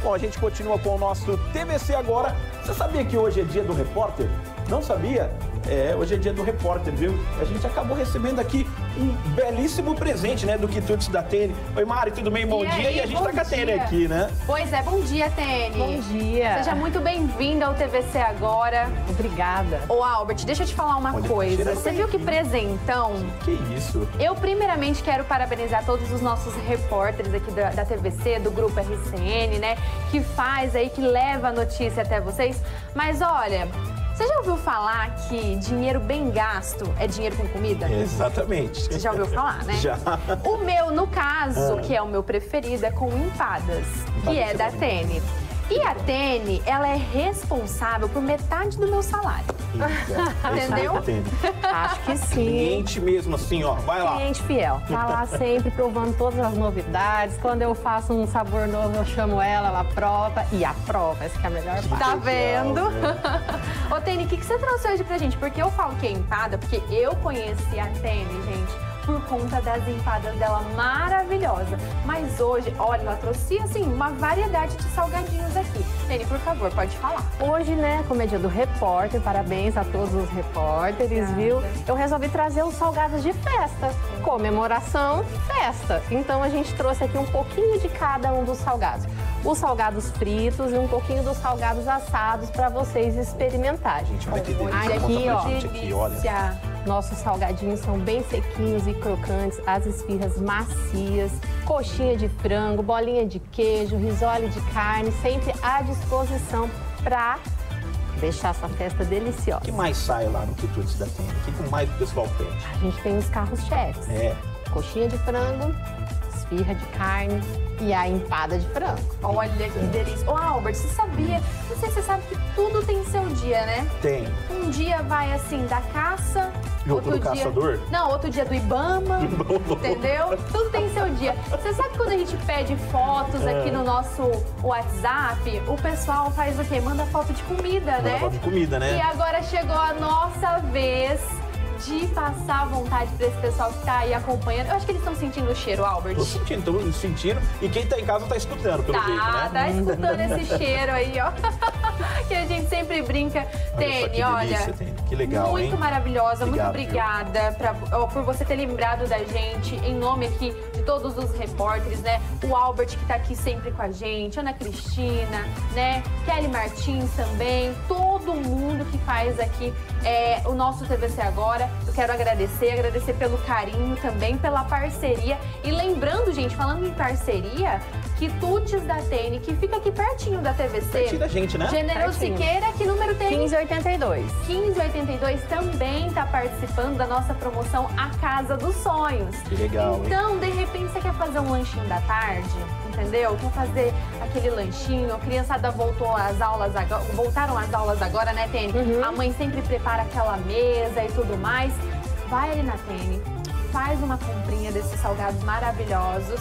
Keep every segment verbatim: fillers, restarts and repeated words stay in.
Bom, a gente continua com o nosso T V C Agora. Você sabia que hoje é dia do repórter? Não sabia? É, hoje é dia do repórter, viu? A gente acabou recebendo aqui um belíssimo presente, né, do Quitutes da Tene. Oi, Mari, tudo bem? Bom e dia. Aí, e a gente tá com a Tene aqui, né? Pois é, bom dia, Tene. Bom dia. Seja muito bem-vinda ao T V C Agora. Obrigada. Ô, Albert, deixa eu te falar uma Olha, coisa. Você viu que presentão? Que isso? Eu, primeiramente, quero parabenizar todos os nossos repórteres aqui da, da T V C, do Grupo R C N, né? Que faz aí, que leva a notícia até vocês. Mas, olha... Você já ouviu falar que dinheiro bem gasto é dinheiro com comida? Exatamente. Você já ouviu falar, né? Já. O meu, no caso, Ah. que é o meu preferido, é com empadas, que Empadas é é da bom. Tene. E a Tene, ela é responsável por metade do meu salário. Eita, é isso Entendeu? aí, Tene. Acho que sim. Cliente mesmo, assim, ó. Vai lá. Cliente fiel. Tá lá sempre provando todas as novidades. Quando eu faço um sabor novo, eu chamo ela, ela prova e aprova. Essa que é a melhor parte. Tá legal, vendo? né? Ô, Tene, o que, que você trouxe hoje pra gente? Porque eu falo que é empada, porque eu conheci a Tene, gente, por conta das empadas dela maravilhosa. Mas hoje, olha, ela trouxe, assim, uma variedade de salgadinhos aqui. Tene, por favor, pode falar. Hoje, né, como é dia do repórter, parabéns a todos os repórteres, Obrigada. viu? Eu resolvi trazer os salgados de festa. Comemoração, festa. Então a gente trouxe aqui um pouquinho de cada um dos salgados. Os salgados fritos e um pouquinho dos salgados assados para vocês experimentarem. Gente, olha que delícia. Aqui, Conta pra ó. gente aqui, olha. Delícia. Nossos salgadinhos são bem sequinhos e crocantes, as esfirras macias, coxinha de frango, bolinha de queijo, risole de carne, sempre à disposição para deixar essa festa O deliciosa. que mais sai lá no Quitutes da Tene? O que mais o pessoal pede? A gente tem os carros-chefes, É. coxinha de frango, esfirra de carne e a empada de frango. Olha que delícia. Ô, Albert, você sabia? Não sei se você sabe que tudo tem seu dia, né? Tem. Um dia vai, assim, da caça... E outro do caçador? Não, outro dia do Ibama, entendeu? Tudo tem seu dia. Você sabe quando a gente pede fotos É. aqui no nosso WhatsApp, o pessoal faz o quê? Manda foto de comida, Manda né? foto de comida, né? E agora chegou a nossa vez de passar a vontade para esse pessoal que tá aí acompanhando. Eu acho que eles estão sentindo o cheiro, Albert. Tô sentindo, tô sentindo. E quem tá em casa tá escutando, pelo Tá, jeito, né? tá escutando esse cheiro aí, ó. Que a gente sempre brinca. Olha só Tene, que olha. delícia, Tene. Que legal, Muito hein? maravilhosa, muito Obrigado, obrigada pra, ó, por você ter lembrado da gente, em nome aqui de todos os repórteres, né? O Albert que tá aqui sempre com a gente, Ana Cristina, né? Kelly Martins também, todo mundo que faz aqui é, o nosso T V C Agora. Eu quero agradecer, agradecer pelo carinho também, pela parceria. E lembrando, gente, falando em parceria, Quitutes da Tene, que fica aqui pertinho da T V C. Pertinho da gente, né? Generoso Pertinho. Siqueira, que número tem? quinze oitenta e dois. quinze oitenta e dois também está participando da nossa promoção A Casa dos Sonhos. Que legal, hein? Então, de repente, você quer fazer um lanchinho da tarde, entendeu? Quer fazer aquele lanchinho, a criançada voltou às aulas agora, voltaram às aulas agora, né, Tene? Uhum. A mãe sempre prepara aquela mesa e tudo mais. Vai ali na Tene, faz uma comprinha desses salgados maravilhosos.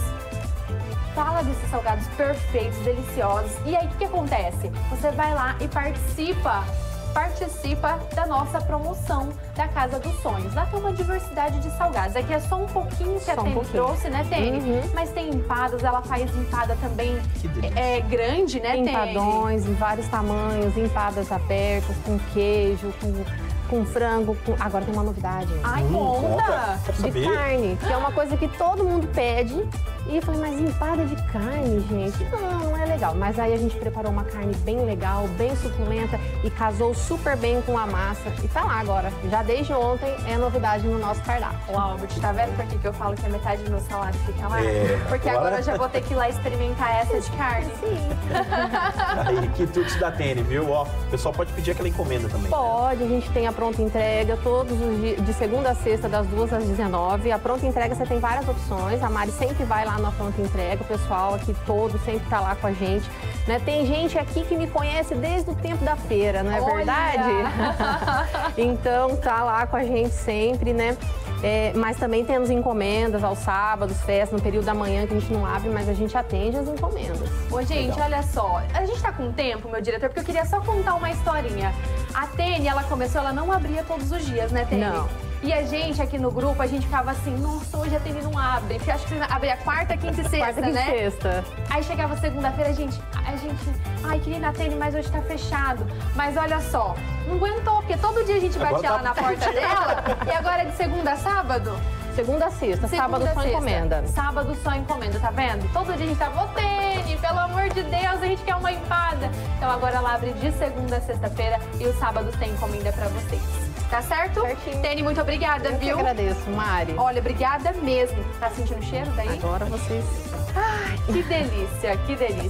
Fala desses salgados perfeitos, deliciosos. E aí, o que, que acontece? Você vai lá e participa, participa da nossa promoção da Casa dos Sonhos. Lá tem uma diversidade de salgados. Aqui é só um pouquinho que Só a um Tene pouquinho. trouxe, né, Tene? Uhum. Mas tem empadas, ela faz empada também Que delícia. é, grande, né, Tene? Empadões em vários tamanhos, empadas abertas, com queijo, com, com frango. Com... Agora tem uma novidade. Ai, Hum, conta! Quero De saber. carne, que é uma coisa que todo mundo pede. E eu falei, mas empada de carne, gente? Não, não é legal. Mas aí a gente preparou uma carne bem legal, bem suculenta e casou super bem com a massa. E tá lá agora. Já desde ontem é novidade no nosso cardápio. Ô, Albert, tá vendo por que que eu falo que a metade do meu salário fica lá? É, Porque agora- agora eu já vou ter que ir lá experimentar essa de carne. Sim. Aí, Quitutes da Tene, viu? Ó, o pessoal pode pedir aquela encomenda também. Pode, a gente tem a pronta entrega todos os dias, de segunda a sexta, das duas às dezenove. A pronta entrega você tem várias opções. A Mari sempre vai lá na pronta entrega. O pessoal aqui todo sempre tá lá com a gente. Né? Tem gente aqui que me conhece desde o tempo da feira, não é Olha! verdade? Então tá lá com a gente sempre, né? É, mas também temos encomendas aos sábados, festas, no período da manhã que a gente não abre, mas a gente atende as encomendas. Ô, gente, Legal. olha só. A gente tá com tempo, meu diretor, porque eu queria só contar uma historinha. A Tene, ela começou, ela não abria todos os dias, né, Tene? Não. E a gente aqui no grupo, a gente ficava assim, nossa, hoje a T V não abre. Porque acho que abria quarta, quinta e sexta, Quarta, quinta né? e sexta. Aí chegava segunda-feira, a gente, a gente, ai, queria ir na T N, mas hoje tá fechado. Mas olha só, não aguentou, porque todo dia a gente batia Agora lá na tá porta dela. E agora é de segunda a sábado? Segunda a sexta, Segunda sábado a só sexta. encomenda. Sábado só encomenda, tá vendo? Todo dia a gente tava, ô Tene, pelo amor de Deus, a gente quer uma empada. Então agora ela abre de segunda a sexta-feira e os sábados tem encomenda pra vocês. Tá certo? Certinho. Tene, muito obrigada, Eu que viu? agradeço, Mari. Olha, obrigada mesmo. Tá sentindo o cheiro daí? Agora vocês... Ai, que delícia, que delícia.